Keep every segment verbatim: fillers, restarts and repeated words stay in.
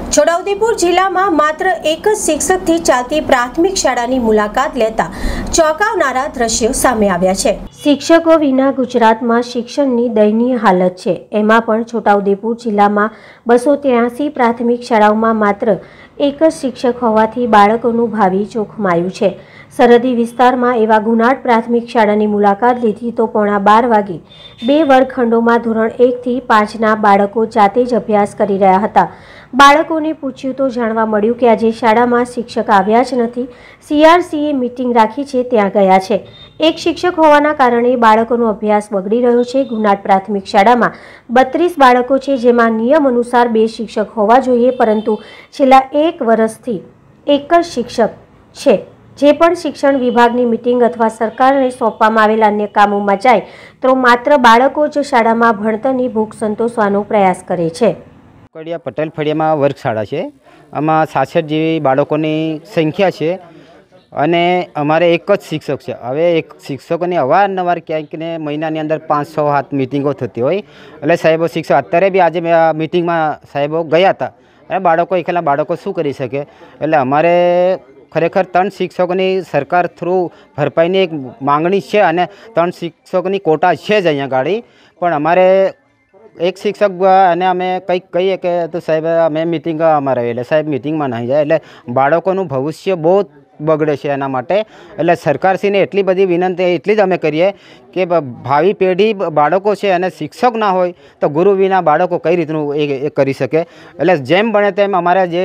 છોટાઉદેપુર જિલ્લામાં માત્ર એક જ શિક્ષકથી ચાલતી પ્રાથમિક શાળાની મુલાકાત લેતા ચોંકાવનારા દ્રશ્યો સામે આવ્યા છે। શિક્ષકો વિના ગુજરાતમાં શિક્ષણની દયનીય હાલત છે। એમાં પણ છોટાઉદેપુર જિલ્લામાં બસો ત્યાસી પ્રાથમિક શાળાઓમાં માત્ર એક જ શિક્ષક હોવાથી બાળકોનું ભાવિ જોખમાયું છે। સરહદી વિસ્તારમાં એવા ગુનાડ પ્રાથમિક શાળાની મુલાકાત લીધી તો પોણા બાર વાગે બે વર્ગખંડોમાં ધોરણ એકથી પાંચના બાળકો જાતે જ અભ્યાસ કરી રહ્યા હતા। બાળકોને પૂછ્યું તો જાણવા મળ્યું કે આજે શાળામાં શિક્ષક આવ્યા જ નથી। સીઆરસીએ મીટિંગ રાખી છે ત્યાં ગયા છે। એક શિક્ષક હોવાના કારણે બાળકોનો અભ્યાસ બગડી રહ્યો છે। ગુનાડ પ્રાથમિક શાળામાં બત્રીસ બાળકો છે, જેમાં નિયમ અનુસાર બે શિક્ષક હોવા જોઈએ, પરંતુ છેલ્લા એક વર્ષથી એક જ શિક્ષક છે। જે પણ શિક્ષણ વિભાગની મીટિંગ અથવા સરકારને સોંપવામાં આવેલા અન્ય કામોમાં જાય તો માત્ર બાળકો જ શાળામાં ભણતરની ભૂખ સંતોષવાનો પ્રયાસ કરે છે। કડિયા પટેલ ફળિયામાં વર્ગશાળા છે। આમાં સાસઠ જેવી બાળકોની સંખ્યા છે અને અમારે એક જ શિક્ષક છે। હવે એક શિક્ષકોની અવારનવાર ક્યાંક ને મહિનાની અંદર પાંચ છ હાથ મિટિંગો થતી હોય, એટલે સાહેબો શિક્ષક અત્યારે બી આજે મિટિંગમાં સાહેબો ગયા હતા અને બાળકો એકલા બાળકો શું કરી શકે, એટલે અમારે ખરેખર ત્રણ શિક્ષકોની સરકાર થ્રુ ભરપાઈની એક માંગણી છે અને ત્રણ શિક્ષકોની કોટા છે જ અહીંયા ગાડી, પણ અમારે એક શિક્ષક અને અમે કંઈક કહીએ કે તો સાહેબ અમે મિટિંગ અમારે એટલે સાહેબ મિટિંગમાં નહીં જાય, એટલે બાળકોનું ભવિષ્ય બહુ બગડે છે। એના માટે એટલે સરકારશ્રીને એટલી બધી વિનંતી એટલી જ અમે કરીએ કે ભાવિ પેઢી બાળકો છે અને શિક્ષક ના હોય તો ગુરુ વિના બાળકો કઈ રીતનું એ કરી શકે। એટલે જેમ બને તેમ અમારે જે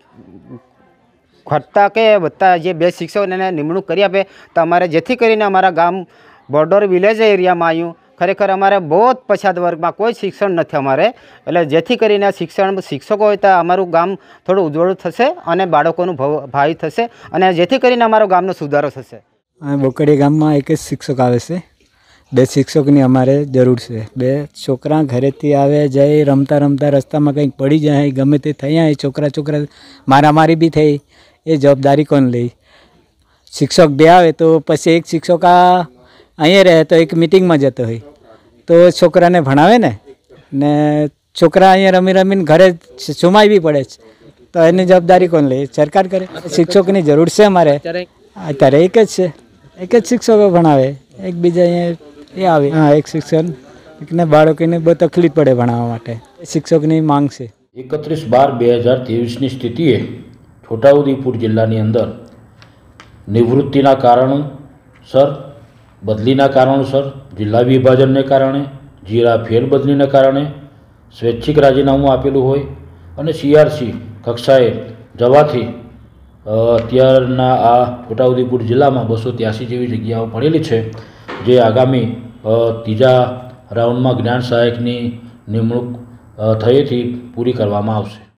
ઘટતા કે વધતા જે બે શિક્ષકોને નિમણૂક કરી આપે તો અમારે જેથી કરીને અમારા ગામ બોર્ડર વિલેજ એરિયામાં આવ્યું ખરેખર અમારે બહુ જ પછાત વર્ગમાં કોઈ શિક્ષણ નથી અમારે, એટલે જેથી કરીને શિક્ષણ શિક્ષકો હોય તો અમારું ગામ થોડું ઉજ્જવળ થશે અને બાળકોનું ભાવિ થશે અને જેથી કરીને અમારો ગામનો સુધારો થશે। બોકડીયા ગામમાં એક જ શિક્ષક આવે છે, બે શિક્ષકોની અમારે જરૂર છે। બે છોકરા ઘરેથી આવે જાય રમતા રમતા રસ્તામાં કંઈક પડી જાય, ગમે તે થઈ જાય, છોકરા છોકરા મારામારી બી થઈ, એ જવાબદારી કોણ લે? શિક્ષક બે આવે તો પછી એક શિક્ષક આ અહીંયા રહે તો એક મિટિંગમાં જતો હોય તો છોકરાને ભણાવે ને ને છોકરા અહીંયા રમી રમીને ઘરે સુમાઈ બી પડે છે, તો એની જવાબદારી કોણ લે? સરકાર કરે। શિક્ષકોની જરૂર છે અમારે, અત્યારે એક જ છે, એક જ શિક્ષકો ભણાવે, એકબીજા અહીંયા એ આવે હા એક શિક્ષણ એકને બાળકોને બહુ તકલીફ પડે ભણાવવા માટે, શિક્ષકની માંગ છે। એકત્રીસ બાર બે હજાર ત્રેવીસની સ્થિતિએ છોટાઉદેપુર જિલ્લાની અંદર નિવૃત્તિના કારણોસર, બદલીના કારણોસર, જિલ્લા વિભાજનને કારણે, જિલ્લા ફેરબદલીને કારણે, સ્વૈચ્છિક રાજીનામું આપેલું હોય અને સીઆરસી કક્ષાએ જવાથી અત્યારના આ છોટાઉદેપુર જિલ્લામાં બસો ત્યાસી જેવી જગ્યાઓ પડેલી છે, જે આગામી ત્રીજા રાઉન્ડમાં જ્ઞાન સહાયકની નિમણૂક થયેથી પૂરી કરવામાં આવશે।